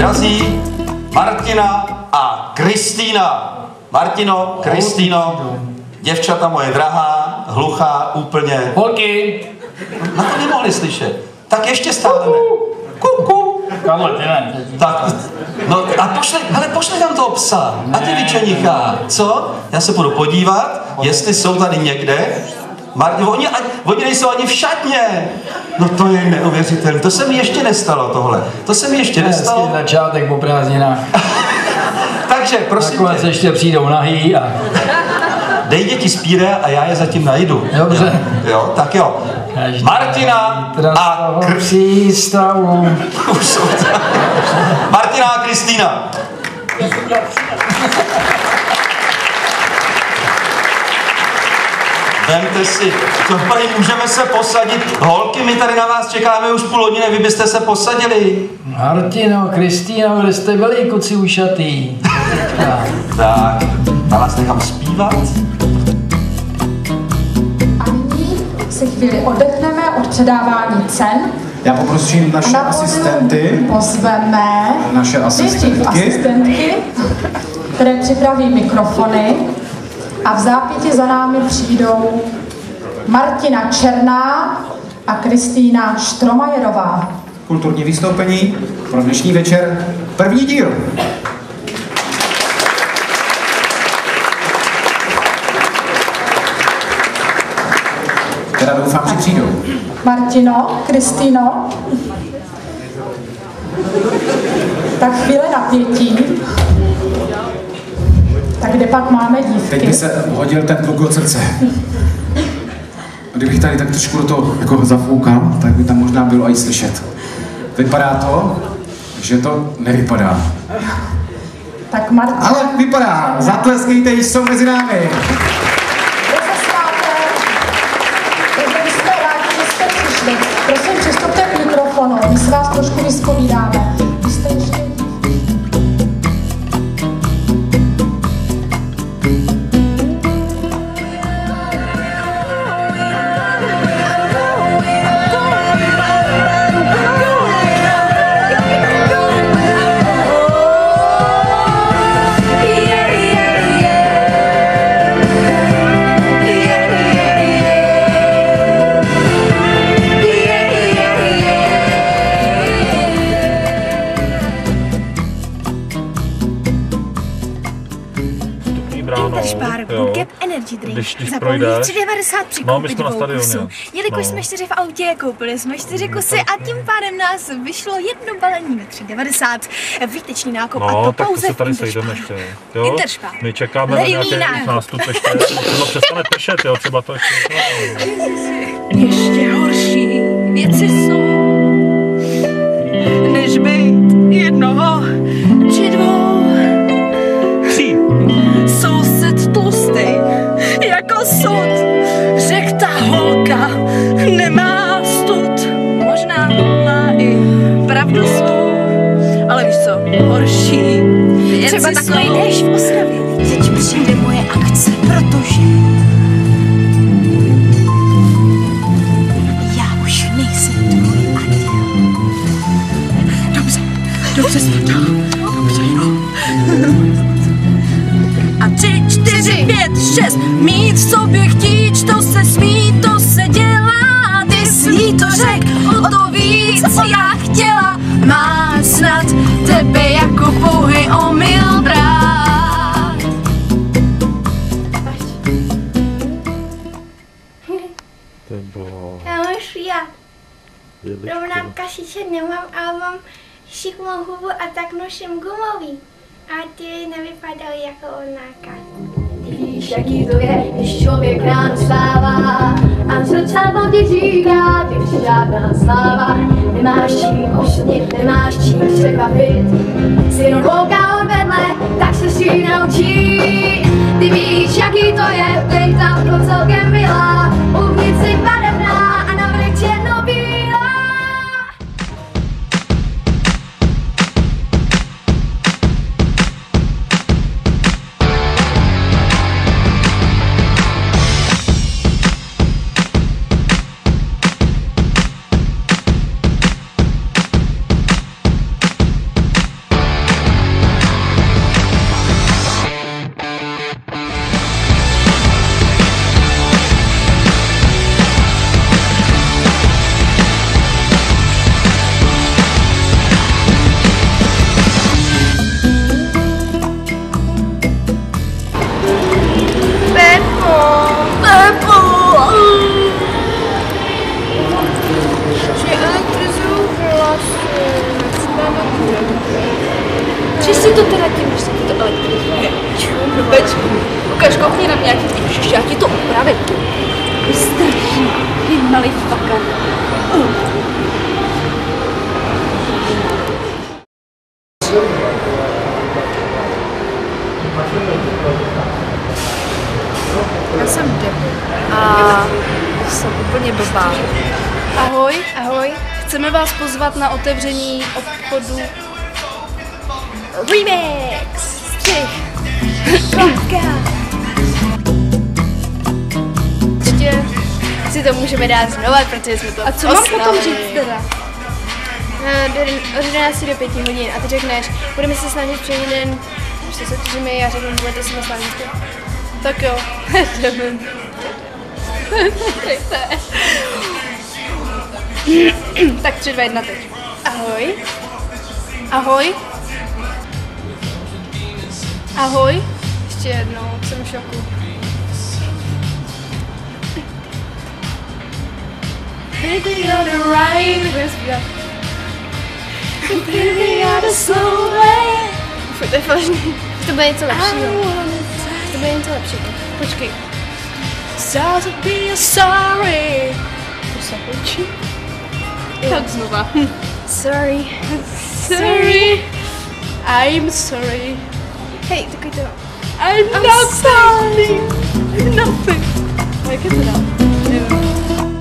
drazí, Martina a Kristýna. Martino, Kristýno, děvčata moje drahá, hluchá, úplně. Holky! Na to nemohli slyšet. Tak ještě stále ne. Kuku. Tak, no a pošli tam toho psa. A ty vyčenichá. Co? Já se budu podívat, jestli jsou tady někde. Oni nejsou ani v šatně. No to je neuvěřitelné. To se mi ještě nestalo tohle. To se mi ještě nestalo. Hezký začátek po prázdninách. Takže prosím tě. Nakonec ještě přijdou nahý a... Dej děti z píre a já je zatím najdu. Dobře. Jo, tak jo. Martina a přístavu. Už jsou tam. Martina a Kristýna. Vemte si, co tady můžeme se posadit. Holky, my tady na vás čekáme už půl hodiny, vy byste se posadili. Martino, Kristýno, kde jste byli, kuci ušatý? Tak, a vás nechám zpívat. A nyní si chvíli oddechneme od předávání cen. Já poprosím naše asistenty. Pozveme naše asistentky, které připraví mikrofony a v zápěti za námi přijdou Martina Černá a Kristýna Štromajerová. Kulturní vystoupení pro dnešní večer, první díl. Teda doufám, že přijdou. Martino, Kristýno. Tak chvíle napětí. Tak kde pak máme dívky? Teď by se hodil ten kluk od srdce. Kdybych tady tak trošku do toho jako zafoukal, tak by tam možná bylo i slyšet. Vypadá to, že to nevypadá. Tak Martina... Ale vypadá. Zatleskejte, jsou mezi námi. Prosím, přistupte k mikrofonu, my se vás trošku vyspovídáme. Vy jste ještě... Když projde 3,90 přikoupit dvou kusů. Jelikož jsme 4 v autě, koupili jsme 4 kusy a tím pádem nás vyšlo jedno balení na 3,90. Výtečný nákup a to pouze se tady sejdeme ještě. Interspár. My čekáme na nějaký nástup ještě. Třeba přestane pršet, jo, třeba to ještě. Ještě horší věci jsou, než být jednoho či dvou. 3. Soused tlustej jako sud, řek ta holka nemá stud. Možná má i pravdu svou, ale víš co, horší věci třeba takový déšť v Ostravě. Teď přijde moje akce, protože já už nejsem tvůj anděl. Dobře jsme to. Dobře, jo. A 3, 4, 5, 6, mít v sobě chtíč, to se smí, to se dělá. Ty jsi jí to řek, o to víc já chtěla. Má snad tebe jako pouhý omyl brát. Já mám šíja. Rovná kašiček nemám, ale mám šiklou hubu a tak nosím gumový. A ty nevypadaly jako onáka. Ty víš, jaký to je, když člověk ráno vstává a srdce vám ti říká, ty už žádná sláva. Nemáš čím ošnit, nemáš čím překvapit. Si jenom kouká od vedle, tak se si naučí. Ty víš, jaký to je, být tam to celkem milá. Uvnitř si barevná a navrch černobílá. Hej, strašný, ty malý fakar. Já jsem debil. A jsem úplně blbá. Ahoj. Ahoj, Chceme vás pozvat na otevření obchodu remix, střih, podcast. Ještě si to můžeme dát znova, protože jsme to A co mám potom říct teda? Od 11 do 5 hodin a ty řekneš, budeme se snažit přejít den, ještě se těžíme a řeknu, budete se snažit. Tak jo, jdeme. Tak 3, 2, 1 teď. Ahoj. Ahoj. Ahoj. Ještě jednou, jsem v šoku. Baby, you're the right. Budeme zpívat. Baby, you're the slow way. Fuj, to je falešný. To bude něco lepšího. To bude něco lepšího. Počkej. Start to be sorry. To se počí. Tak znova. Sorry. Sorry. I'm sorry. Hej, takový to. I'm not sorry. Nothing. A jak je to dál? Nevím.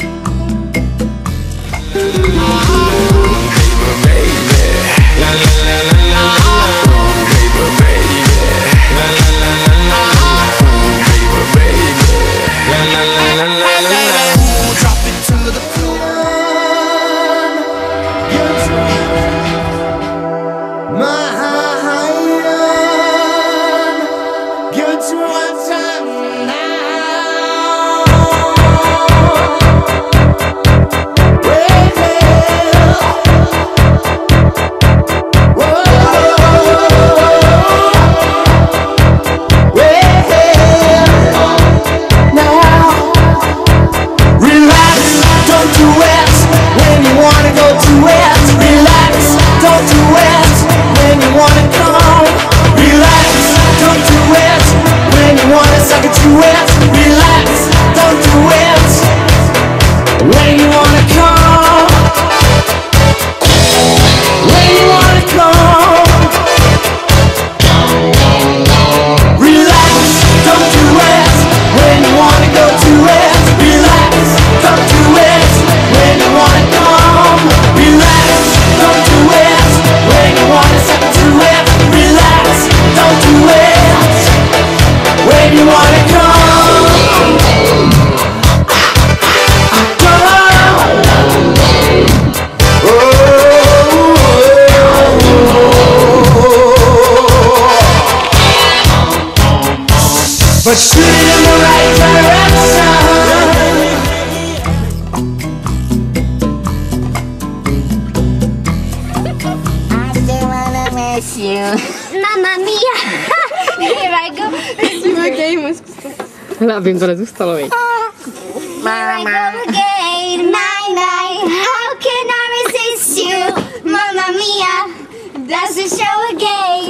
But shoot it in the right direction. I still wanna miss you. Mamma mia! Here I go. Hele, aby jim to nezůstalo, viď? Here I go again. Night, night. How can I resist you? Mamma mia. That's the show again.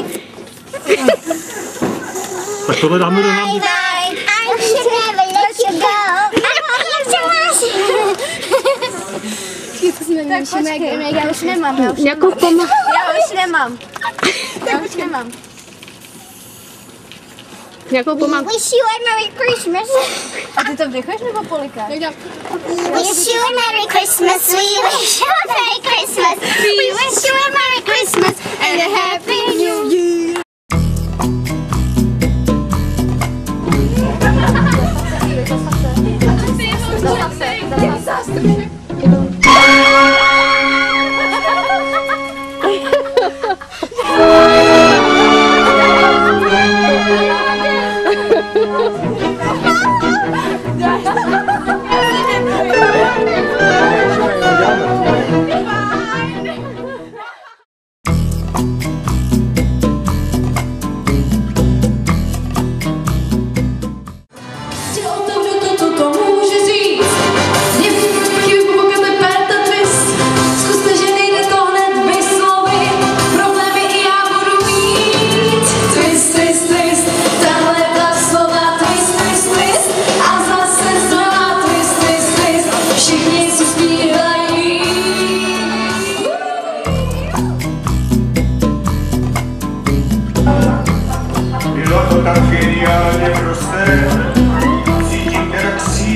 Tak tohle dáme do nám. I should never let you go. Tak počkej, já už nemám. Nějakou pomoc. Já už nemám. Nějakou pomoc. Wish you a Merry Christmas. A ty to vdychuješ nebo polikáš? Wish you a Merry Christmas. We wish you a Merry Christmas. We wish you a Merry Christmas and a Happy New Year. To může říct, if you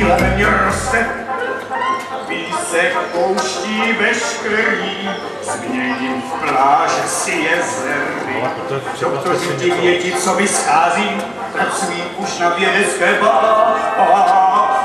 síle ve mně roste. Písek pouští veškerý, změním v pláže si jezery. Doktoři ti vědí, co vyschází, pracují už na vědecké bázi.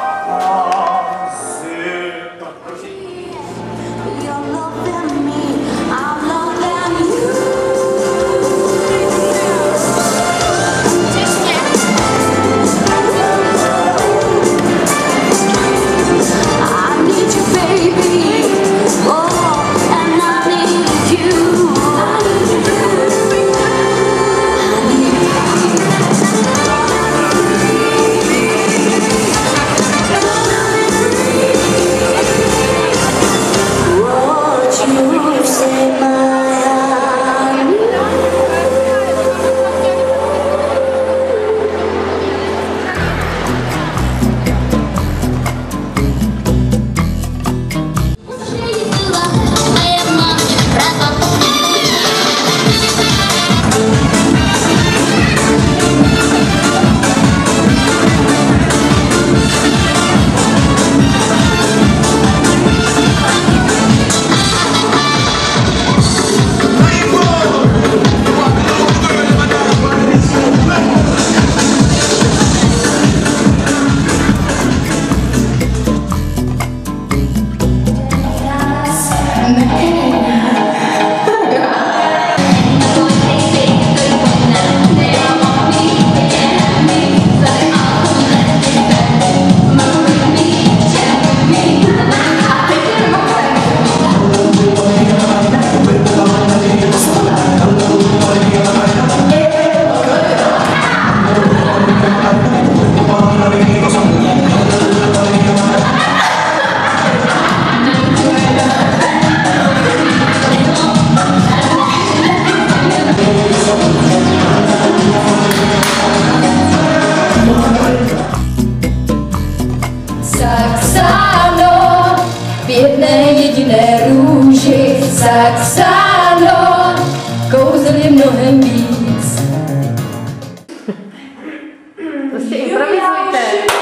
Saxano, kouzel je mnohem víc. Prostě improvizujte.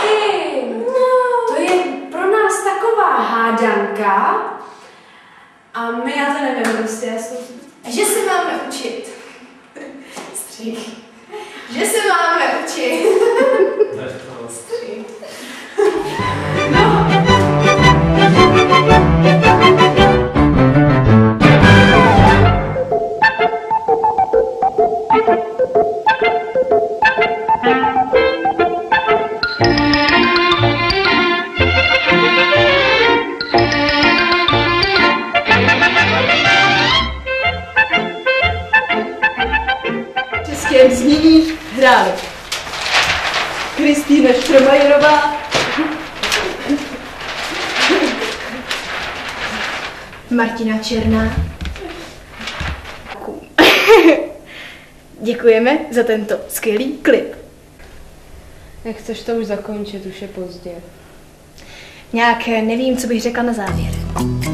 To je pro nás taková hádanka a my, já to nevím, prostě já jsem... Že se máme učit. Střih. Že se máme učit. Střih. No. Českém znění hráli Kristýna Štromajerová, Martina Černá. Děkujeme za tento skvělý klip. Nechceš to už zakončit, už je pozdě. Nějak nevím, co bych řekla na závěr.